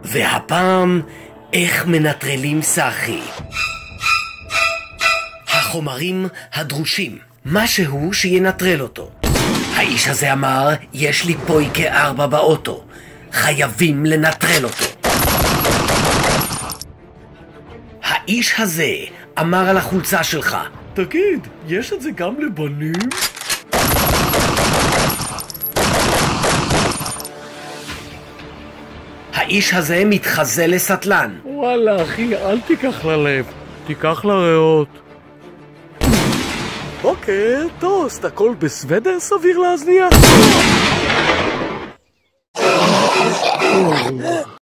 והפעם, איך מנטרלים סאחי. החומרים הדרושים, משהו שינטרל אותו. האיש הזה אמר, יש לי פויקה 4 באוטו, חייבים לנטרל אותו. האיש הזה אמר על החולצה שלך, תגיד, יש את זה גם לבנים? האיש הזה מתחזה לסטלן. וואלה אחי, אל תיקח ללב, תיקח לריאות. אוקיי, טוסט, הכל בסוודר סביר להזניח?